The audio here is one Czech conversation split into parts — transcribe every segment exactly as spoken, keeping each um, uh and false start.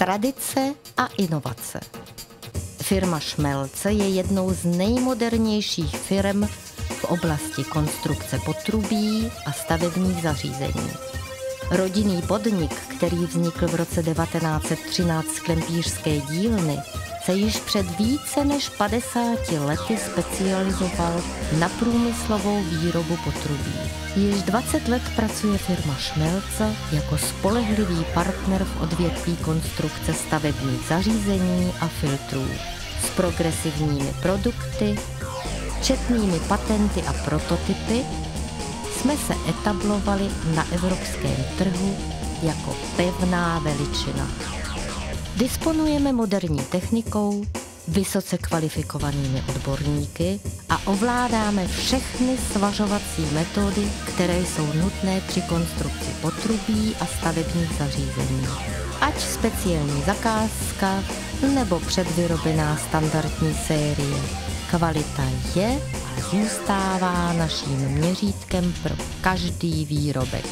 Tradice a inovace. Firma Šmelce je jednou z nejmodernějších firm v oblasti konstrukce potrubí a stavebních zařízení. Rodinný podnik, který vznikl v roce devatenáct set třináct z klempířské dílny, se již před více než padesáti lety specializoval na průmyslovou výrobu potrubí. Již dvacet let pracuje firma Šmelce jako spolehlivý partner v odvětví konstrukce stavebních zařízení a filtrů s progresivními produkty, četnými patenty a prototypy jsme se etablovali na evropském trhu jako pevná veličina. Disponujeme moderní technikou, vysoce kvalifikovanými odborníky a ovládáme všechny svařovací metody, které jsou nutné při konstrukci potrubí a stavebních zařízení. Ať speciální zakázka nebo předvyrobená standardní série. Kvalita je a zůstává naším měřítkem pro každý výrobek.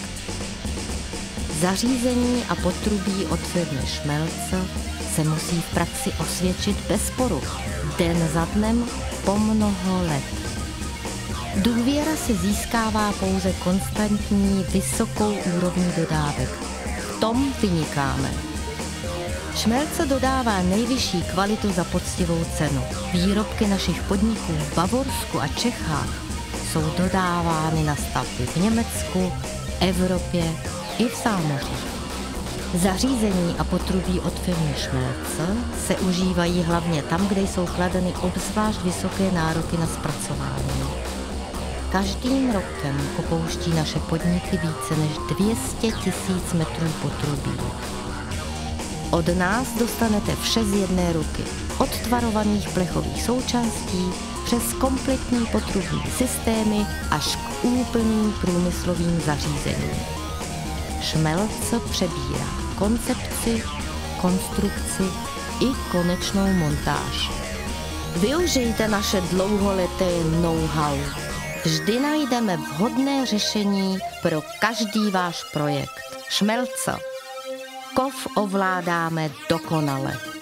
Zařízení a potrubí od firmy Šmelce se musí v praxi osvědčit bez poruch, den za dnem po mnoho let. Důvěra se získává pouze konstantní vysokou úrovní dodávek. V tom vynikáme. Šmelce dodává nejvyšší kvalitu za poctivou cenu. Výrobky našich podniků v Bavorsku a Čechách jsou dodávány na stavby v Německu, Evropě i v zámoří. Zařízení a potrubí od firmy Šmelce se užívají hlavně tam, kde jsou kladeny obzvlášť vysoké nároky na zpracování. Každým rokem opouští naše podniky více než dvě stě tisíc metrů potrubí. Od nás dostanete vše z jedné ruky, od tvarovaných plechových součástí přes kompletní potrubní systémy až k úplným průmyslovým zařízením. Šmelce přebírá koncepci, konstrukci i konečnou montáž. Využijte naše dlouholeté know-how. Vždy najdeme vhodné řešení pro každý váš projekt. Šmelce. Kov ovládáme dokonale.